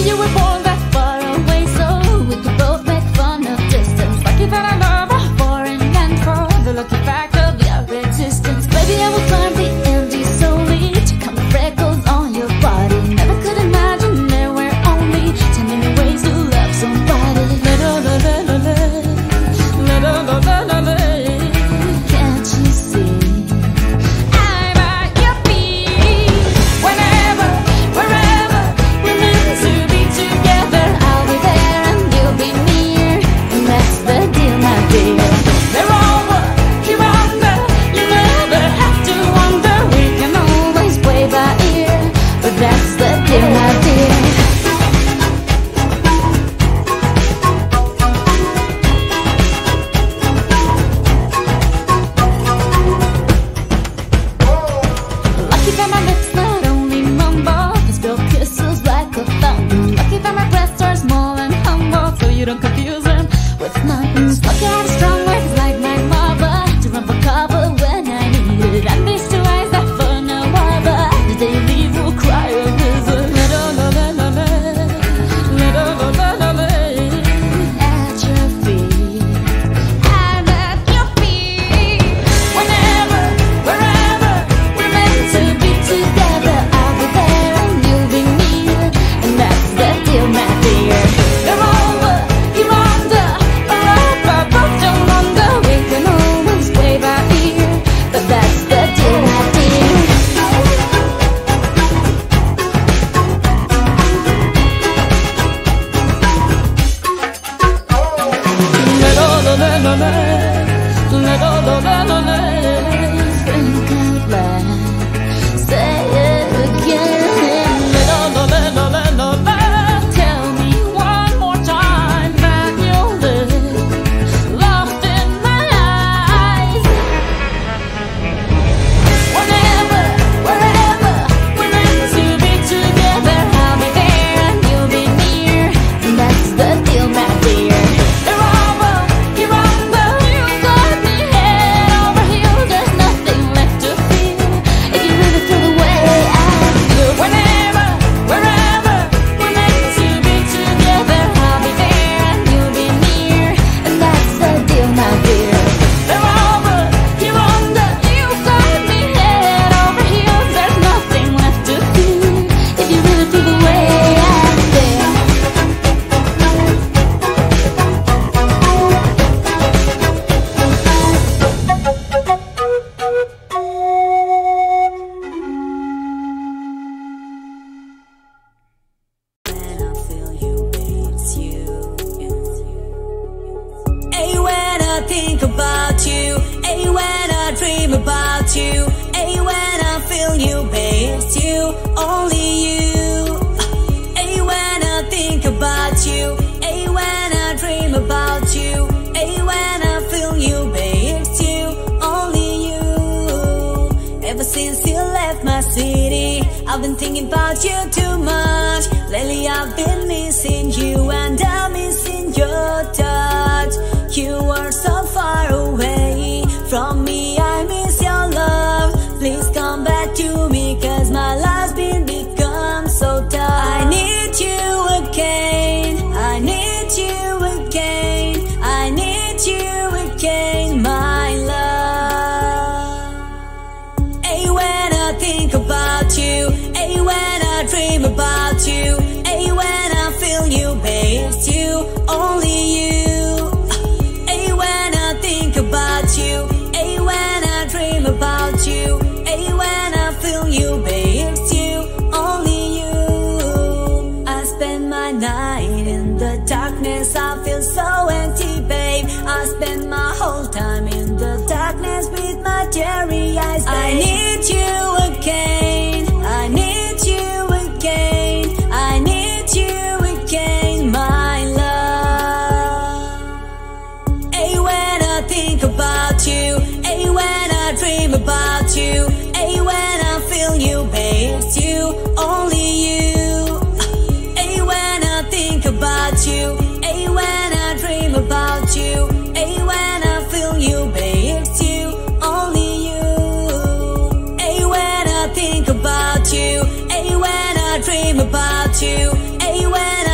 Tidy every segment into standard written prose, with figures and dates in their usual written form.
you were born that far away, so we could both make fun of distance. Lucky that I love a foreign land for the lucky fact of your existence. Baby, I will climb the Andes solely to count the freckles on your body. Never could imagine there were only 10 million ways to love somebody. Can't you see? I'm at your feet. Whenever, wherever we're meant to be together, I'll be there and you'll be near, and that's the deal, my dear. Thereover, hereunder, you never have to wonder. We can always play by ear, but that's the deal, my dear. Lucky that my lips not only mumble, they spill kisses like a fountain. Lucky that my breasts are small and humble, so you don't confuse them with nothings. Lucky I have strong words like my mother to run for cover when I need it. And these two eyes that for no other, the day you leave will cry a river. At your feet, I'm at your feet. Whenever, wherever we're meant to be together, I'll be there and you'll be near, and that's the deal, my dear. Thereover, hereunder, up above, don't wonder. We can always play by ear, but that's the deal, my dear. Think out loud, say it again. Tell me one more time that you'll live lost in my eyes. Whenever, wherever we're meant to be together, I'll be there and you'll be near, and that's the deal, my dear. Thereover, hereunder, you got me head over heels. There's nothing left to feel if you really feel the way I feel. Whenever, wherever we're meant to be together, I'll be there and you'll be near, and that's the deal, my dear. Thereover, hereunder, you got me head over heels. There's nothing left to feel if you really feel the way I feel. Hey, when I think about you, hey, when I dream about you, hey, when I feel you, babe, it's you, only you. Hey, when I think about you, hey, when I dream about you, hey, when I feel you, babe, it's you, only you. Ever since you left my city, I've been thinking about you too much. Lately I've been missing you and I'm missing your touch. You are so far away from me, I miss your love. Please come back to me, cause my love's been become so tough. I need you again, I need you again, I need you again, my love. Hey, when I think about you, hey, when I dream about you, hey, when I feel you, babe, it's you, only you. Hey, when I think about you, hey, when I dream about you, hey, when I feel you, babe, it's you, only you. I spend my night in the darkness, I feel so empty, babe. I spend my whole time in the darkness with my teary eyes, babe. I need you again, I need you again, I need you again, my love. Hey, when I think about you, hey, when I dream about you, hey, when I feel you, babe, it's you, only you. Hey, when I think about you, hey, when I dream about you, hey, when I feel you, babe, it's you, only you. Hey, when I think about you, hey, when I dream about you, hey, when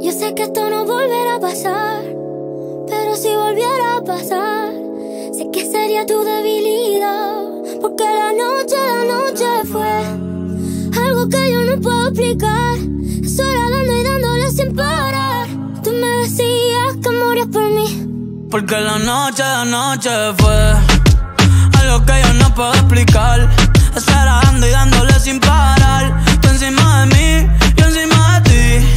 Yo sé que esto no volverá a pasar, pero si volviera a pasar, sé que sería tu debilidad. Porque la noche fue algo que yo no puedo explicar. Solo dando y dándole sin parar. Tú me decías que morías por mí. Porque la noche fue algo que yo no puedo explicar. Estar dando y dándole sin parar. Tú encima de mí, yo encima de ti.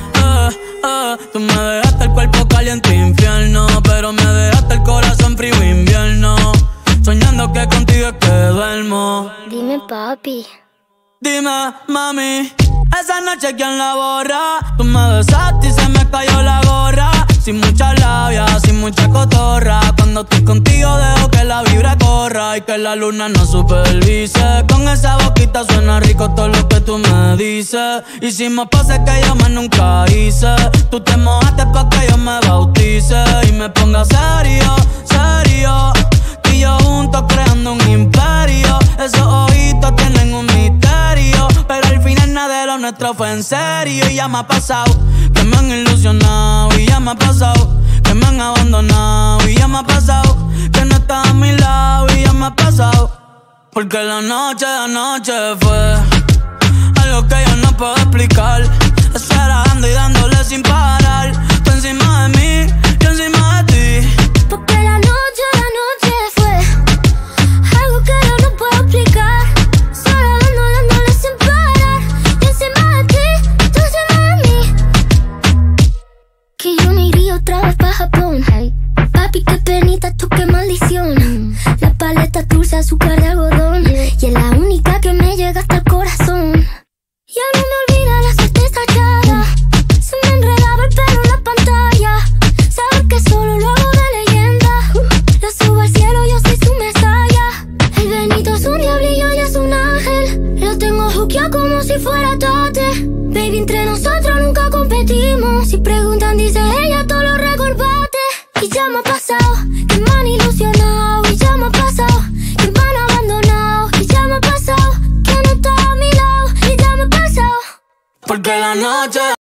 Tú me dejaste el cuerpo caliente infierno, pero me dejaste el corazón frío invierno. Soñando que contigo es que duermo. Dime, papi. Dime, mami, esa noche ¿quién la borra? Tú me besaste y se me cayó la gorra. Sin mucha labia, sin mucha cotorra. Cuando estoy contigo dejo que la vibra corra y que la luna no supervise. Con esa boquita suena rico todo lo que tú me dices. Hicimos pases que yo más nunca hice. Tú te mojaste pa' que yo me bautice y me ponga serio, serio. Tú y yo juntos creando un imperio. Esos ojitos tienen un misterio, pero al final nada de lo nuestro fue en serio. Y ya me ha pasado que me han ilusionado, y ya me ha pasado que me han abandonado, y ya me ha pasado que no estás a mi lado, y ya me ha pasado. Porque la noche fue algo que yo no puedo explicar. Estar dando y dándole sin parar. Tú encima de mí, yo encima de ti. Porque la noche fue algo que yo no puedo explicar. Solo dándole sin parar. Yo encima de ti, tú encima de mí. Que yo me iría otra vez pa' Japón. Papi, qué penita, tú qué maldición. La paleta dulce, azúcar de algodón. Y es la única que me llega hasta el corazón. Ya no me olvida la suerte estallada. Se me enredaba el pelo en la pantalla. Saber que solo lo hago de leyenda. Lo subo al cielo, yo soy su mesaya. El Benito es un diablillo y es un ángel. Lo tengo juqueado como si fuera Tate. Baby, entre nosotros nunca competimos. Si preguntan, dice ella, todo lo recorbaste. Y ya me ha pasado que me han ilusionado. Y ya me ha pasado que me han abandonado. Y ya me ha pasado que no está a mi lado. Y ya me ha pasado. Porque la noche